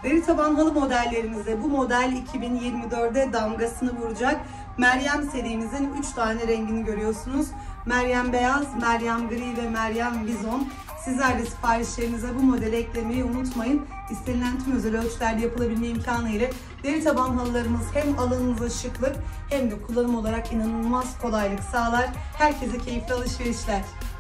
Deri taban halı modellerimizde bu model 2024'de damgasını vuracak. Meryem serimizin 3 tane rengini görüyorsunuz. Meryem beyaz, Meryem gri ve Meryem vizon. Sizler de siparişlerinize bu modeli eklemeyi unutmayın. İstenilen tüm özel ölçülerde yapılabilme imkanı ile deri taban halılarımız hem alanınıza şıklık hem de kullanım olarak inanılmaz kolaylık sağlar. Herkese keyifli alışverişler.